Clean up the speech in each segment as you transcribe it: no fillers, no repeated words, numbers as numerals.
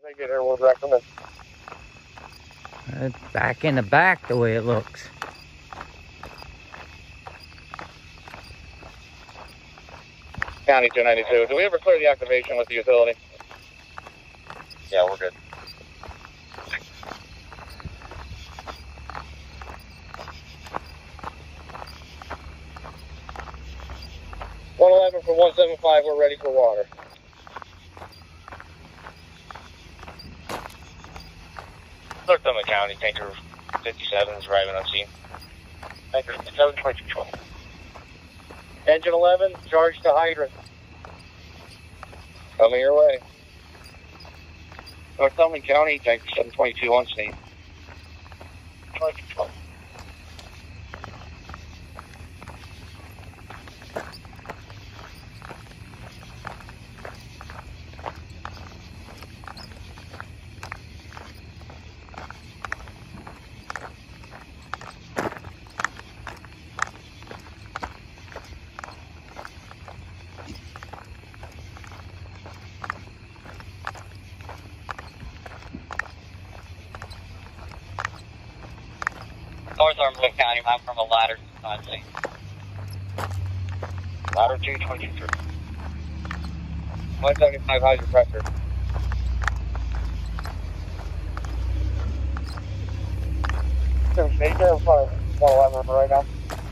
they get here, we'll direct them in. It's back in the back the way it looks. County 292. Do we ever clear the activation with the utility? Yeah, we're good. 111 for 175, we're ready for water. Northumberland County, tanker 57 is arriving on scene. Tanker 722. Engine 11, charge to hydrant. Coming your way. Northumberland County, tanker 722 on scene. 2012. Northumberland County, I'm from a ladder on scene. Ladder 223. 175, how's your pressure? Stay there in front of 111 right now.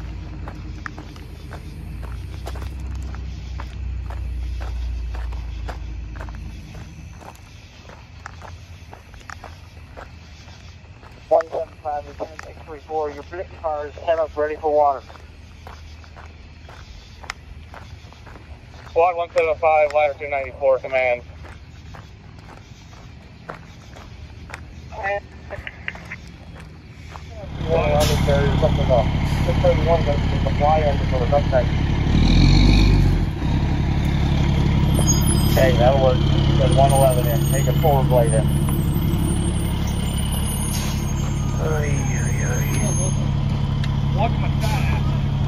Your predicted car is 10 up, ready for water. Squad 175, ladder 294, command. There's something off. 631 is going to be the fly engine for the duct tank. Okay, that'll work. Put 111 in. Take a forward blade in. Walk my side.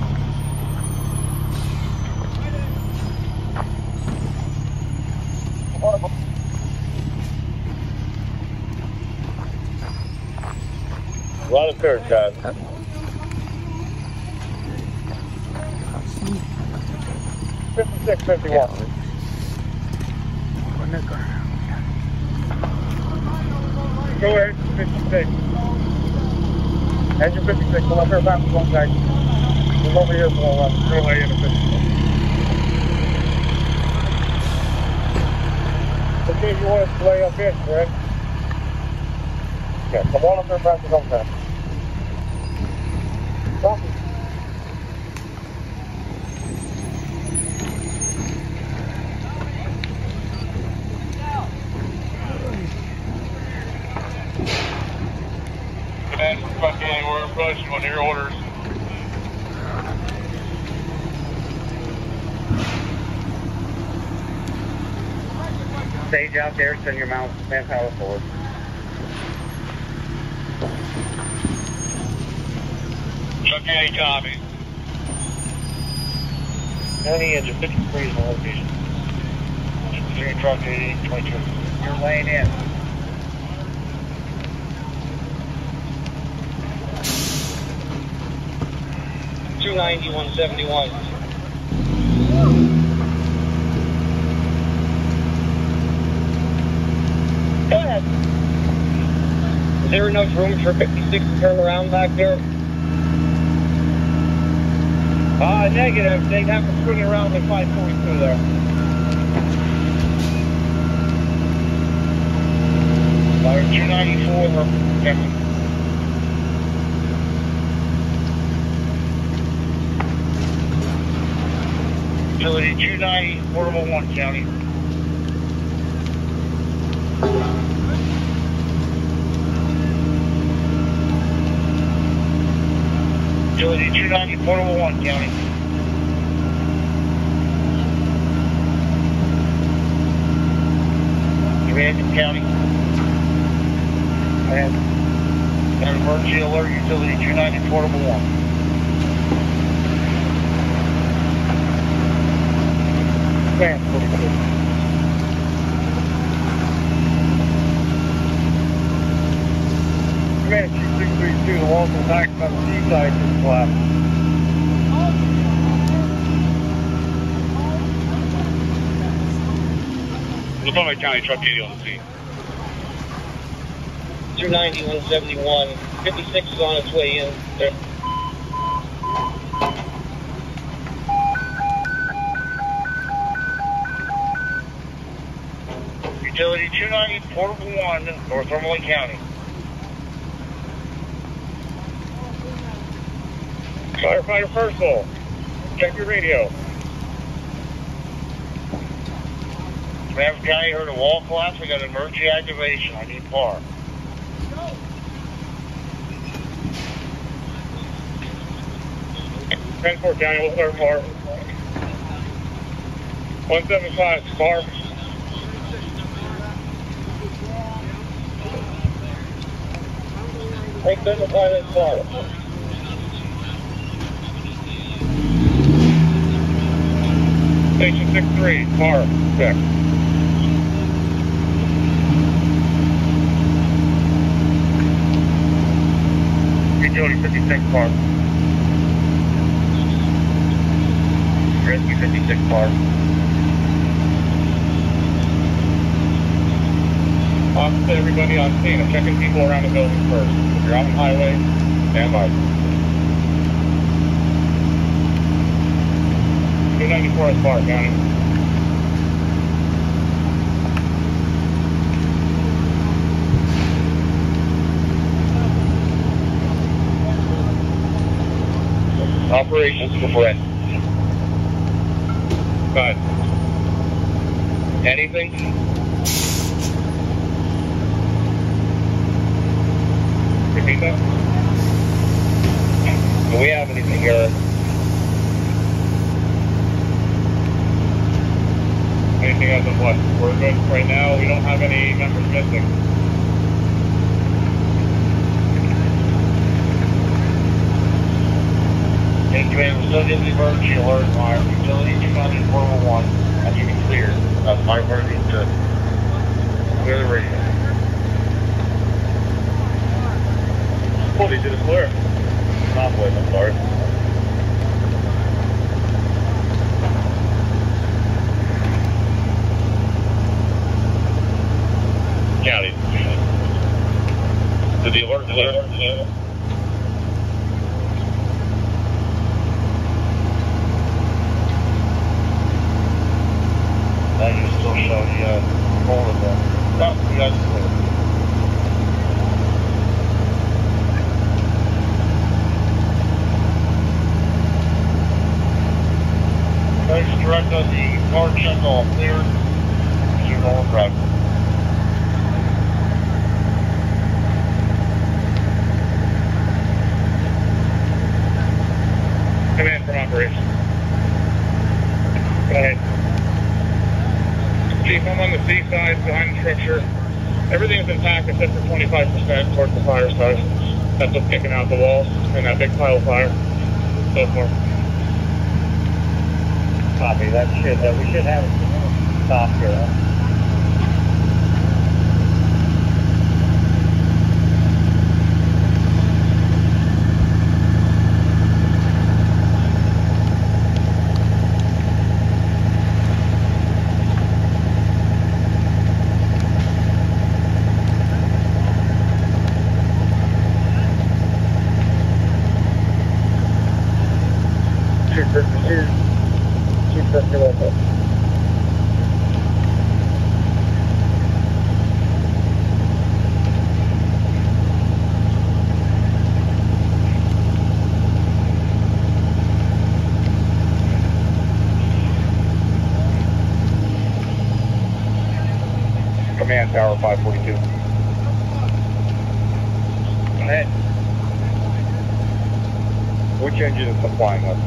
A lot of curves, guys. 56, 51. Go ahead, 56. Engine 56, we'll up here back to one side. We're over here for a relay in the 56. Okay, you want us to lay up in, correct? Yeah, come on up there back to one side. Stop it. We're approaching on your orders. Stage out there, send your manpower forward. Truck 80 copy. County engine 53 is the location. 53 truck 80, 22. You're laying in. $290, 171. Go ahead. Is there enough room for 56 to turn around back there? Negative. They'd have to swing around at 542 there. Ladder 294, checking. Utility 290, portable 1 county. Utility 290, portable 1 county. Command county. And got an emergency alert, utility 290, portable 1. 2, the walls are back on the seaside just collapsed. Northumberland County, truck 80 on the scene. 290, 171. 56 is on its way in. There. Utility 290, portable 1, Northumberland County. Firefighter First, check your radio. Ramsey County heard a wall collapse. I got emergency activation. I need PAR. Transport County, we'll start PAR. 175, PAR. Take them to pilot PAR. Station 63, PAR, check. Utility 56, PAR. Rescue 56, PAR. To everybody on scene, I'm checking people around the building first. If you're on the highway, stand by. 294 is PAR, County. Operations for Brett. Go ahead. Anything? Repeat that? Do we have anything here? Anything as of what? We're good right now. We don't have any members missing. Thank you, man. We're still getting the emergency alert on our utility 290 portable 1. As you can clear. That's my verdict to clear the radio. Fully did it clear. Not with, I'm sorry. County. Did the alert clear? Now you still show the all of them. No, you guys clear. Nice direct on the car check all clear. You're going right. Command from operations. Go ahead. Chief, I'm on the seaside behind the structure. Everything's intact except for 25% towards the fire side. That's what's kicking out the walls and that big pile of fire. So far. Copy. We should have it stop here. Command Tower 542. Go ahead. Which engine is supplying us?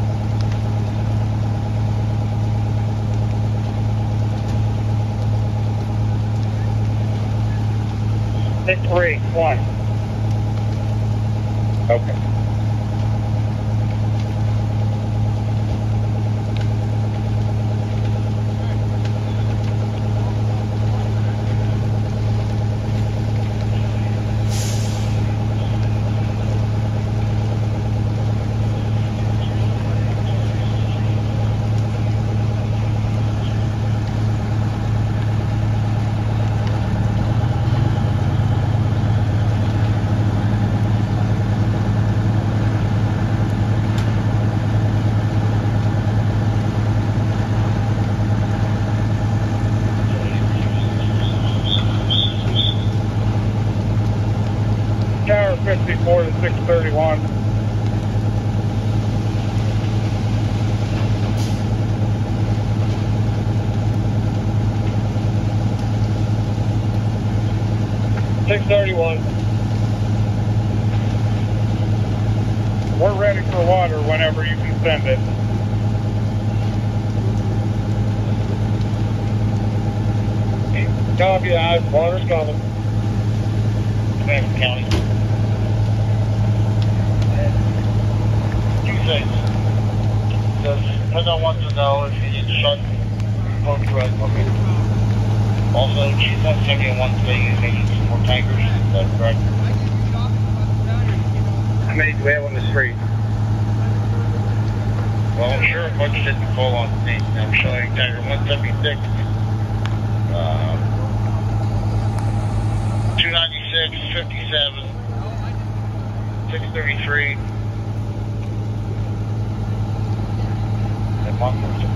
Six, 3, 1. Okay. 154 to 631. We're ready for water whenever you can send it. Copy that. Water's coming. Stonington County. Two things. Depending wants to know if you need to shut both roads. Okay. Also, she's not sending in one thing, they need some more tankers. Is that correct? How many do we have on the street? Well, I'm sure a bunch didn't call on me. I'm showing tanker 176. 296, 57, 633, and 146.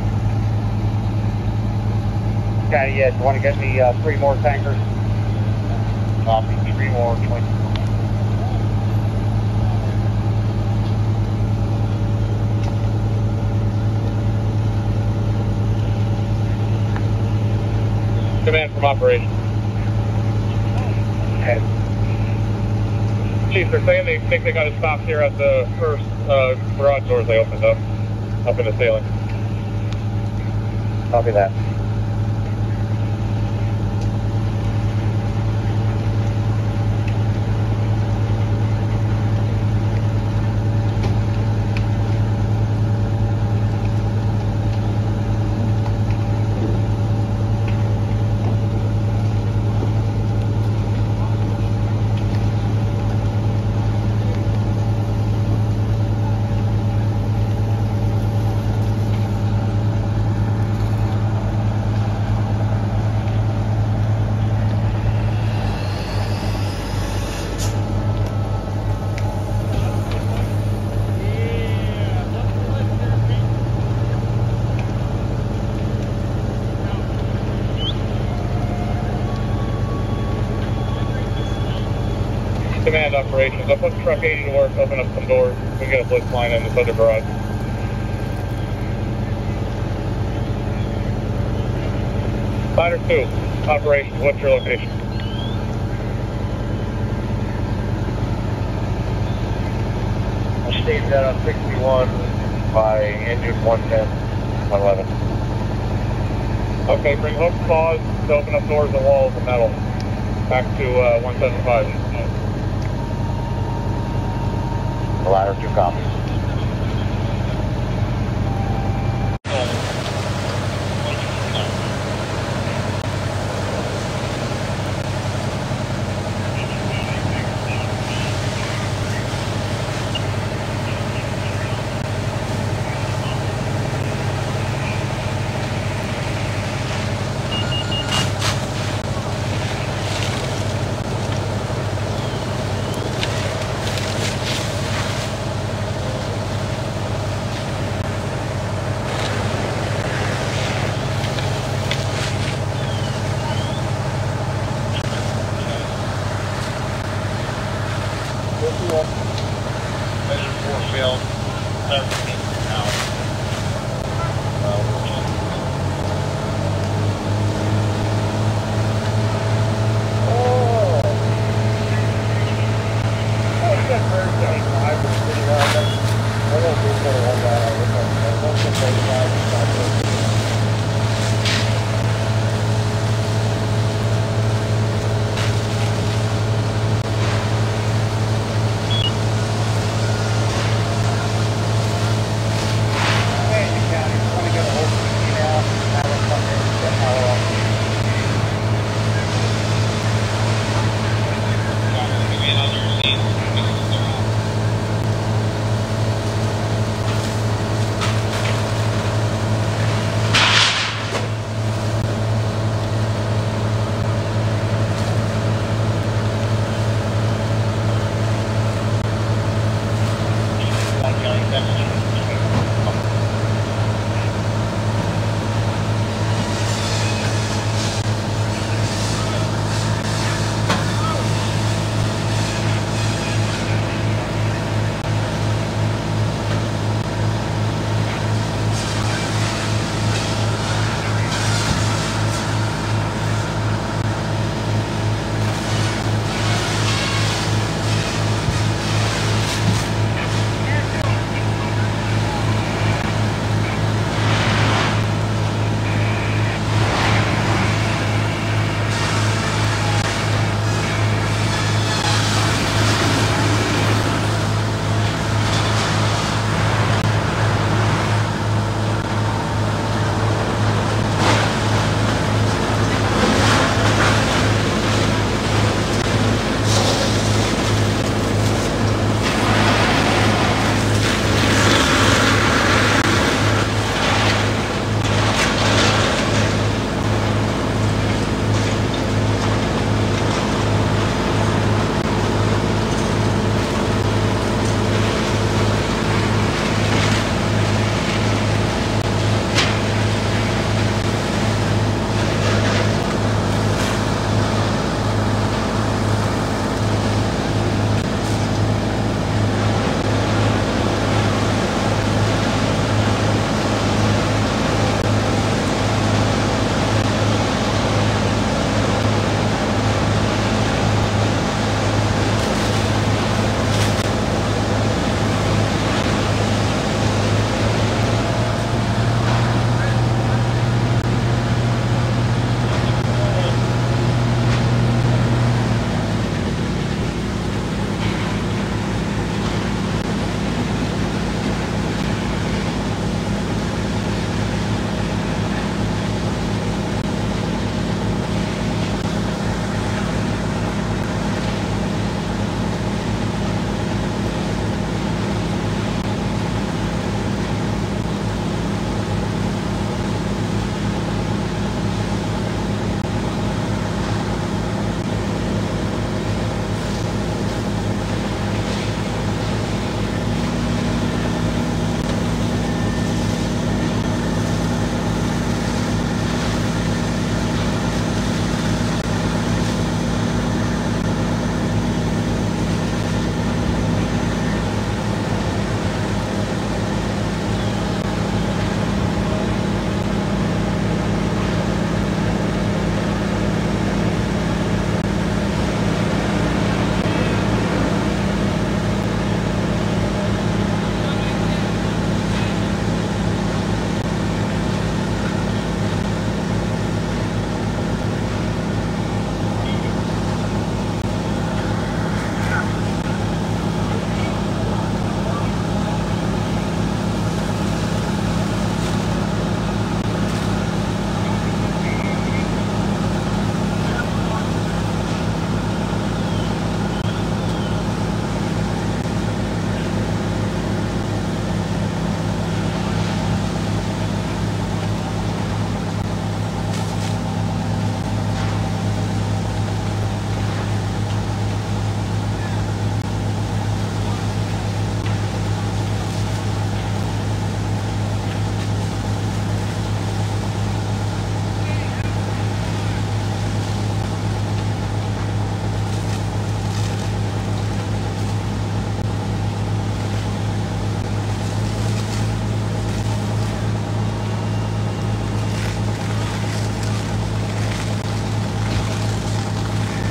Okay, yeah, you want to get me 3 more tankers? Copy, 3 more, 20. Command from operation. Okay. Chief, they're saying they think they got to stop here at the first garage doors they opened up in the ceiling. Copy that. Command operations. I'll put truck 80 to work, open up some doors. We can get a blitz line in this other garage. Fighter 2, operations. What's your location? I stayed that on 61 by engine 110, 111. Okay, bring hook saws to open up doors and walls of metal. Back to 175. The ladder 2 copies. Measure 4 failed, 17 now.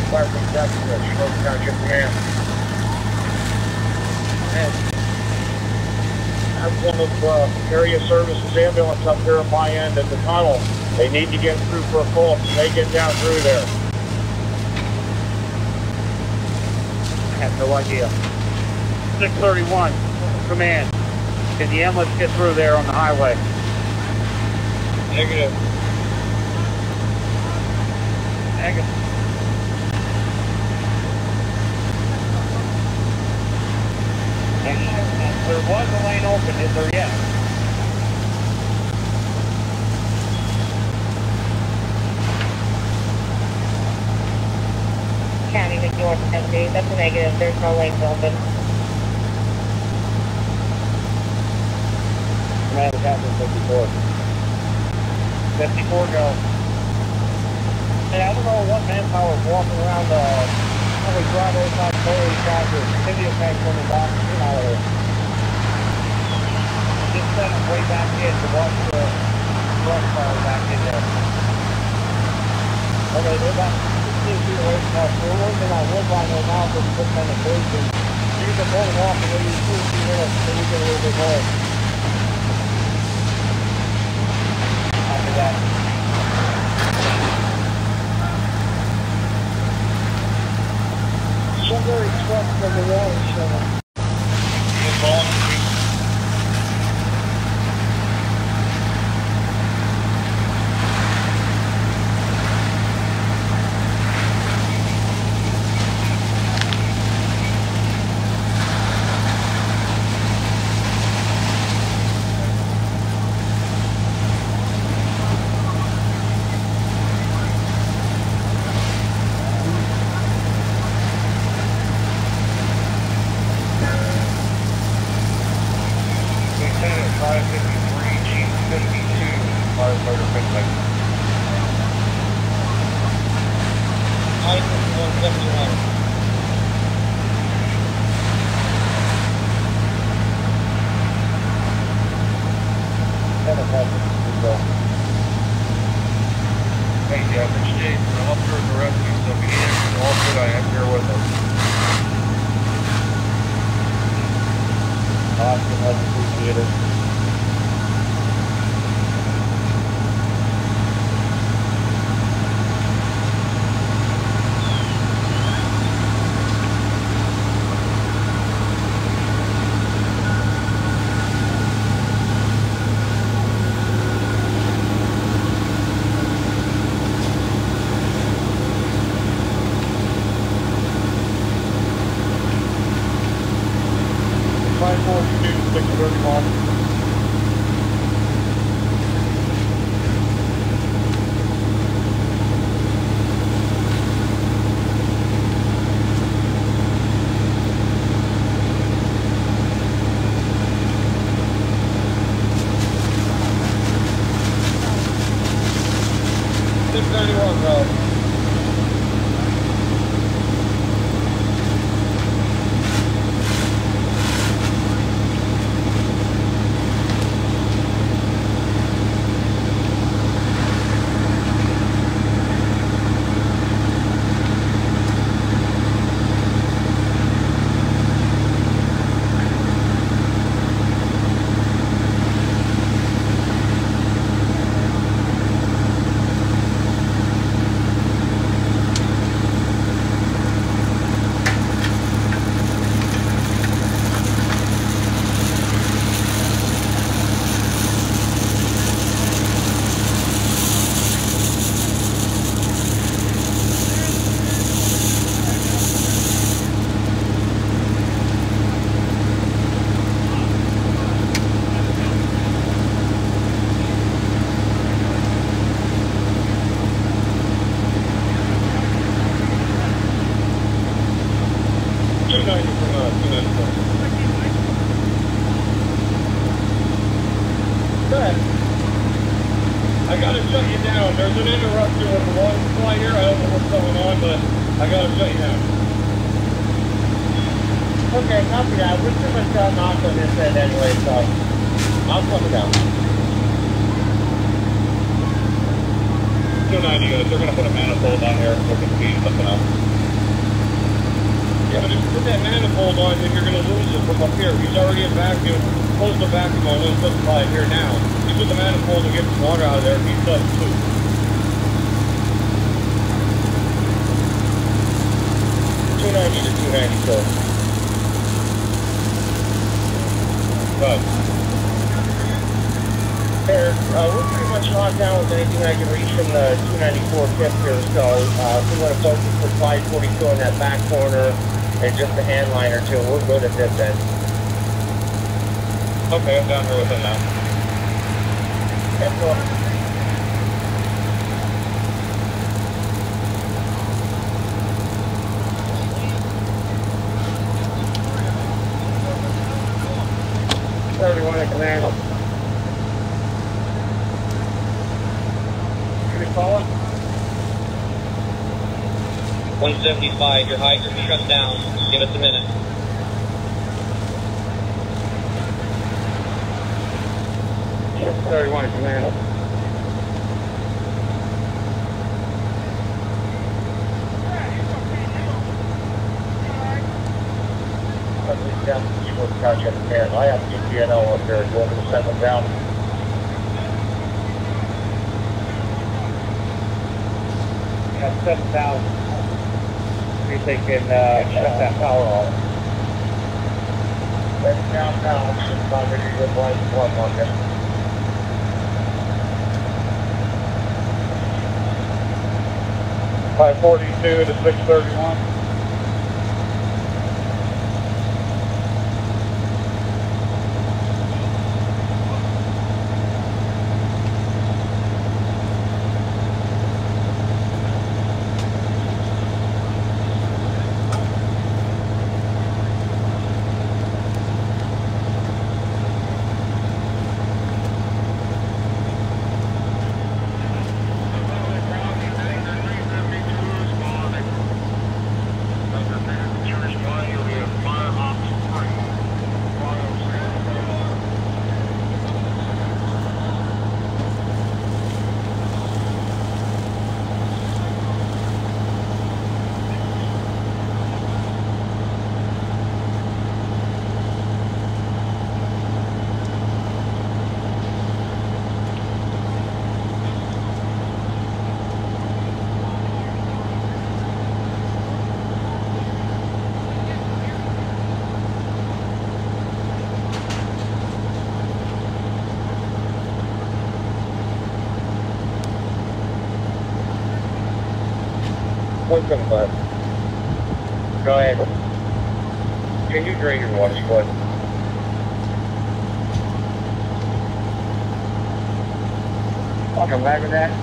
Fire from Shamokin Township Command. And I have one of area services ambulance up there on my end at the tunnel. They need to get through for a call. Can they get down through there? I have no idea. 631, command. Can the ambulance get through there on the highway? Negative. Negative. There was a lane open, is there yet? County North County, that's a negative. There's no lanes open. Command is happening 54. 54 go. Hey, I don't know what manpower is walking around probably drive outside Berry Tractor, video tank coming back, you know, just send them way back in to watch the brush fire back in there. Okay, they're about 15 feet away from us. We're working on woodline right now for the quick penetration. You can pull them off and maybe 2 or 3 minutes so we get a little bit more. After that. Somebody truck from the water shuttle. It's all in the street. Hey, Jeff, it's Jake. I'm up here at the rescue, so if you need anything off it, I am here with them. Awesome, much appreciated. I gotta shut you down. There's an interruption with the water supply here. I don't know what's going on, but I gotta shut you down. Okay, copy that. We're pretty much done off on this end anyway, so I'll slow it down. 290, they're gonna put a manifold on here so we can speed something up. Yeah, but if you put that manifold on, then you're going to lose it from up here. He's already in vacuum. Close the vacuum on 175 here now. You put the manifold and get some water out of there, he's done too. $290 to $292. Good. There, we're pretty much locked down with anything I can reach from the 294 tip here, so if we want to focus for 542 on that back corner and just a hand line or two, we're good at this end. Okay, I'm down here with him now. That's all. Everyone at command. Can we call it? 175, your hydrant shut down. Give us a minute. Ship 31 at command. Down to Keyboard Township command. I have DPNO up there. Go over to send them down. Yeah, 7,000. See if they can shut that power off. That's down now. It's not really good line to plug on there. $542 to $631. Welcome, bud. Go ahead. Can you drain your water split? I'll come back with that.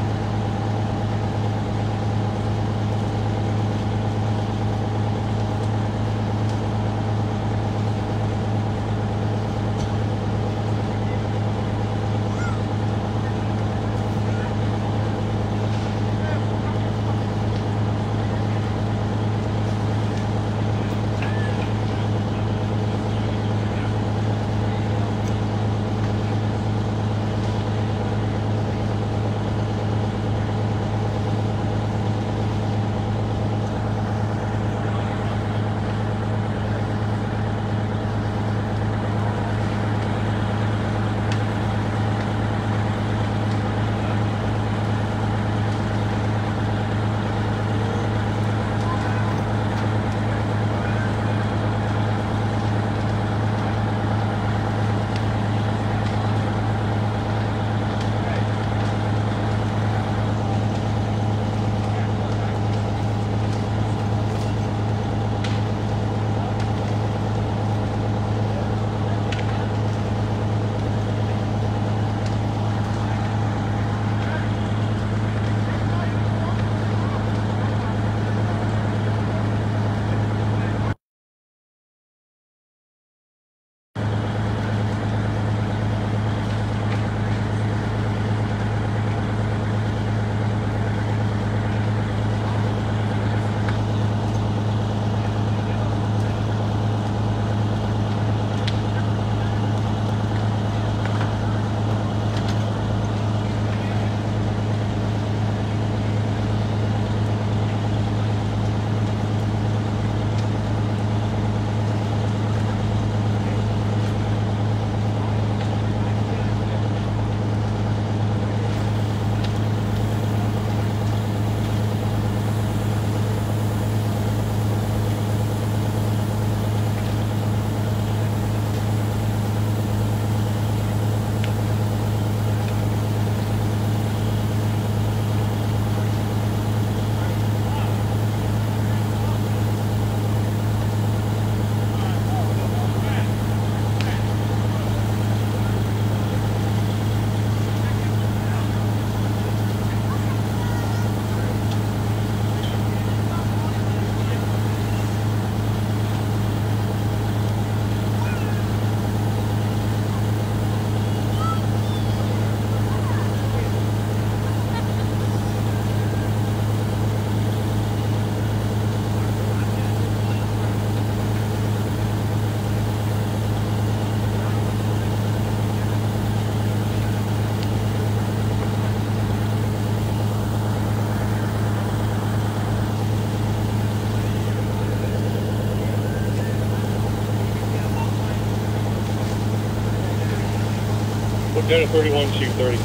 Down to 31, Chief 30.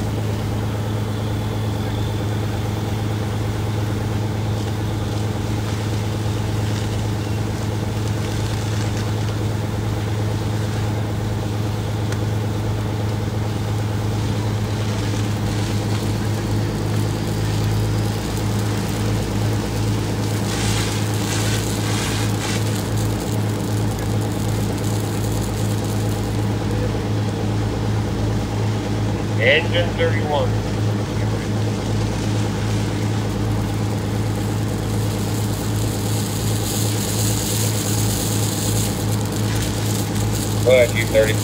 Engine 31. Go ahead, G30.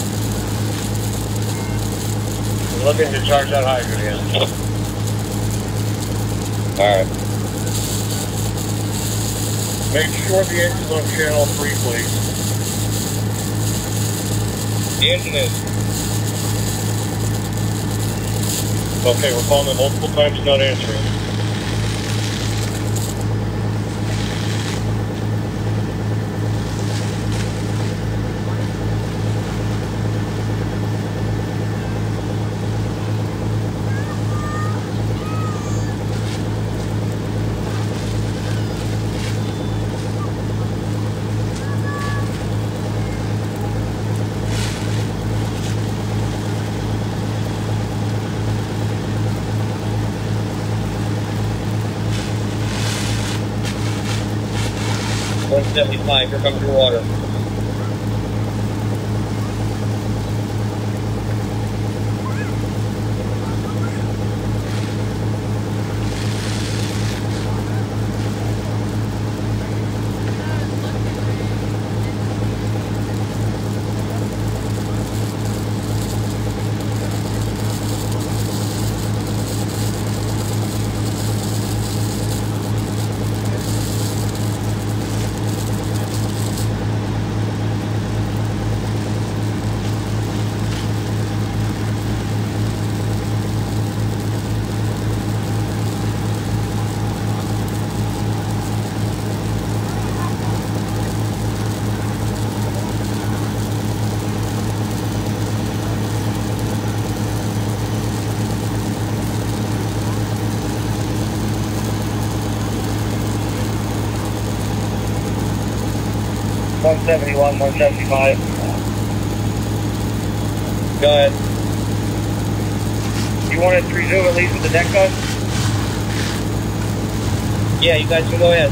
I'm looking to charge that hydrant again. Alright. Make sure the engine's on channel 3, please. The engine is. Okay, we're calling it multiple times, not answering. $175, here comes your water. $171, $175. Go ahead. You want us to resume at least with the deck gun? Yeah, you guys can go ahead.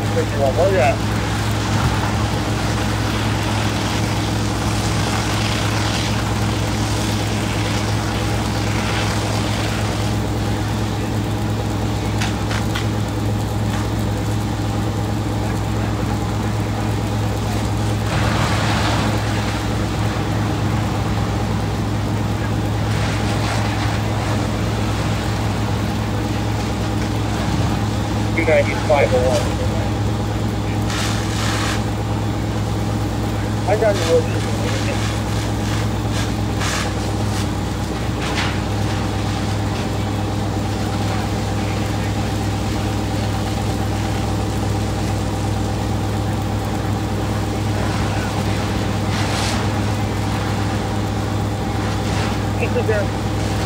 Where you at? I got the road. Keep it there.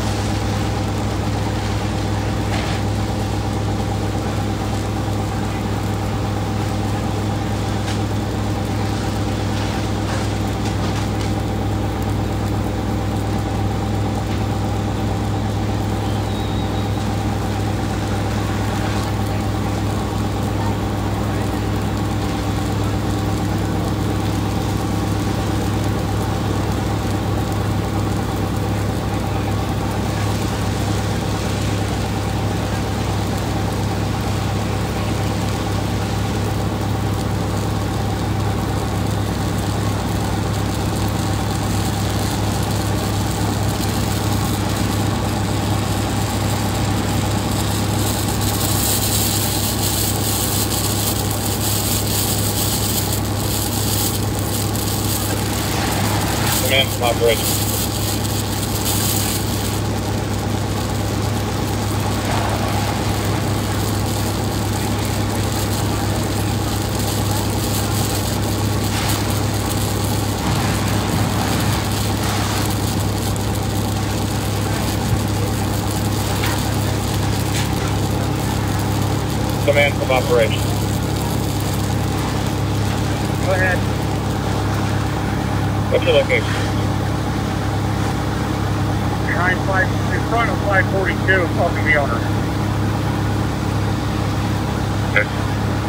Command from operation. Command from operation. Go ahead. What's your location? Behind 5, in front of 542, talking to the owner. Okay.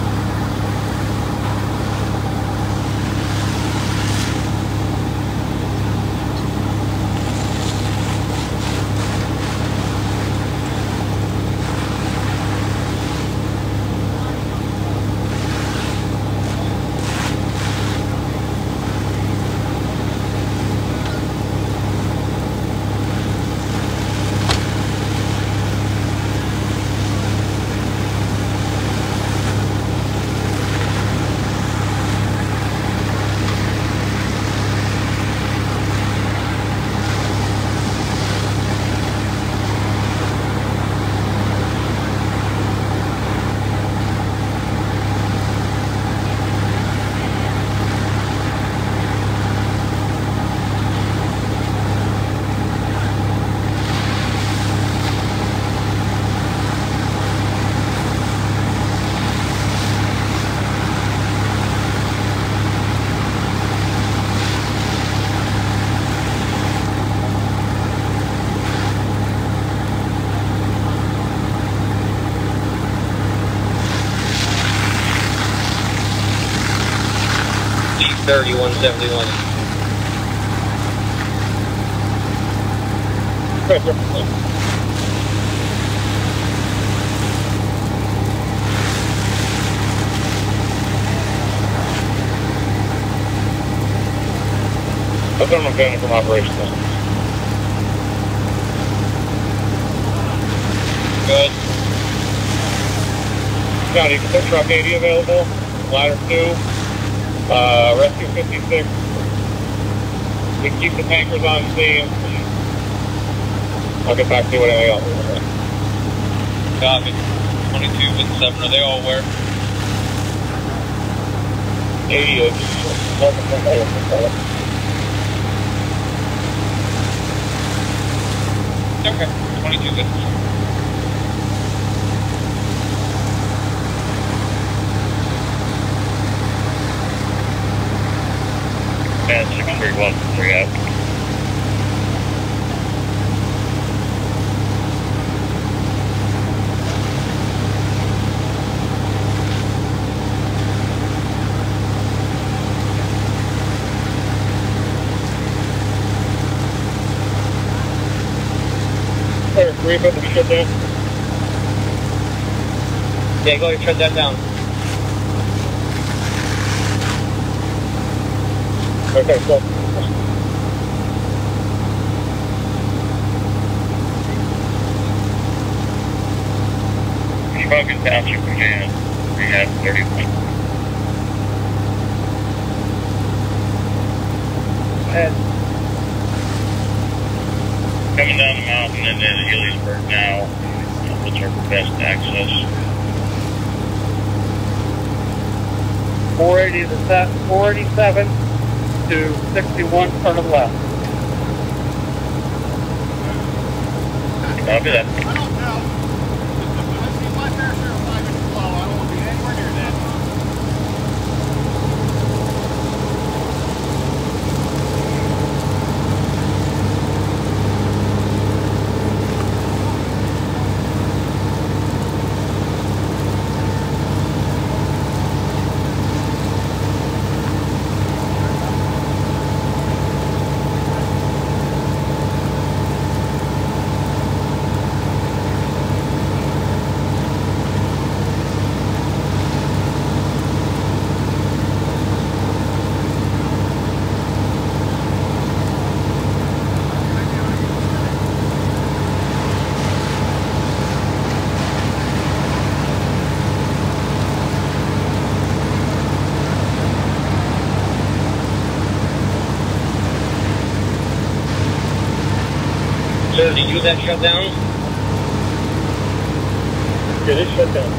D3171. That's what I'm getting from operations. Good. County, put truck 80 available, ladder 2, rescue 56. We can keep the tankers on scene. I'll get back to you with anything else. Copy. 22 and 7, are they all where? 80 is. Okay, 22 good. And 631, 3 out. Are you about to be shut down? Yeah, go ahead and shut that down. Okay, cool. Shamokin Township, Virginia. We have 31. Coming down the mountain and then Elliotsburg now. What's our best access? 480 to 487 to 61, turn to the left. Copy that. I don't know. I've seen my fair share of 5-inch flow. I don't want to be anywhere near that. Sir, did you that shut down? Yeah, this shut down.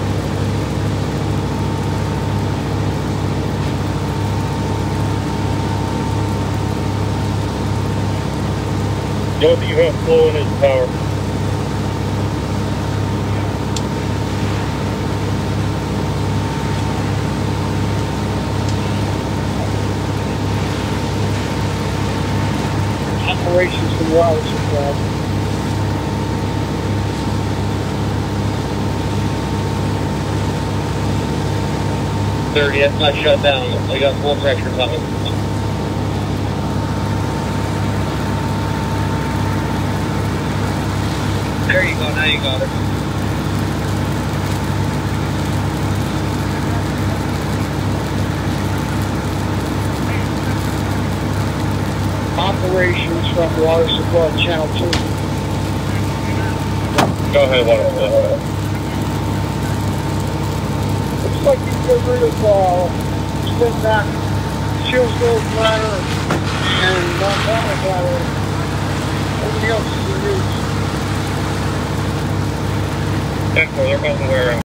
The only thing you have flowing is power. Operations from water supply. Sir, that's not shut down. I got full pressure coming. There you go, now you got it. Operations from water supply channel 2. Go ahead, water flow. Looks like you get rid of spin back Shillsville bladder and Montana bladder. Everything else is in use. They're about to wear